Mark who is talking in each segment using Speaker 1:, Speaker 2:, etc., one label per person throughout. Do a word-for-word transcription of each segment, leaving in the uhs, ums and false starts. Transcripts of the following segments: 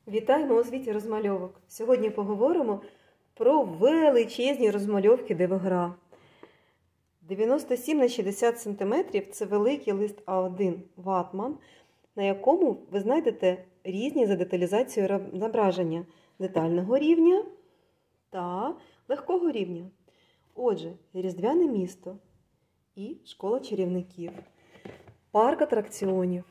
Speaker 1: Вітаємо у світі розмальовок. Сьогодні поговоримо про величезні розмальовки дивогра. дев'яносто сім на шістдесят сантиметрів – це великий лист А один ватман, на якому ви знайдете різні за деталізацією зображення детального рівня та легкого рівня. Отже, різдвяне місто і школа чарівників, парк атракціонів,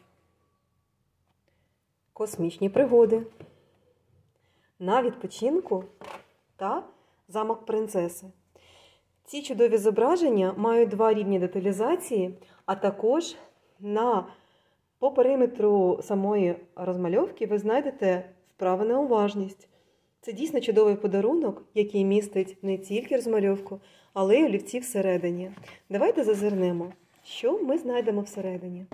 Speaker 1: космічні пригоди, на відпочинку та замок принцеси. Ці чудові зображення мають два рівні деталізації, а також на, по периметру самої розмальовки ви знайдете вправи на уважність. Це дійсно чудовий подарунок, який містить не тільки розмальовку, але й олівці всередині. Давайте зазирнемо, що ми знайдемо всередині.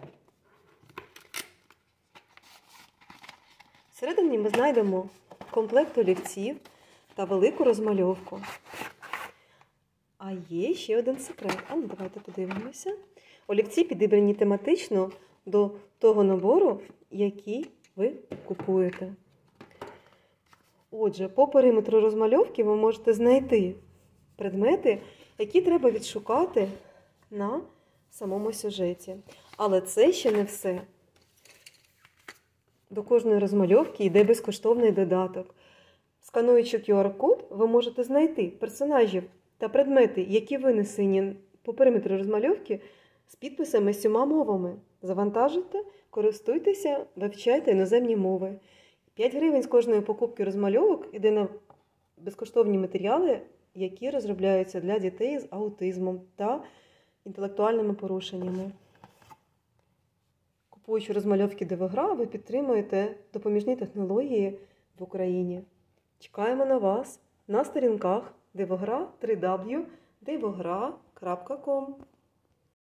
Speaker 1: Всередині ми знайдемо комплект олівців та велику розмальовку. А є ще один секрет. А ну, давайте подивимося. Олівці підібрані тематично до того набору, який ви купуєте. Отже, по периметру розмальовки ви можете знайти предмети, які треба відшукати на самому сюжеті. Але це ще не все. До кожної розмальовки йде безкоштовний додаток. Скануючи ку ар-код, ви можете знайти персонажів та предмети, які винесені по периметру розмальовки з підписами сіма мовами. Завантажуйте, користуйтеся, вивчайте іноземні мови. п'ять гривень з кожної покупки розмальовок йде на безкоштовні матеріали, які розробляються для дітей з аутизмом та інтелектуальними порушеннями. Купуючи розмальовки дивогра, ви підтримуєте допоміжні технології в Україні. Чекаємо на вас на сторінках дивогра, три дабл ю крапка дивогра крапка ком.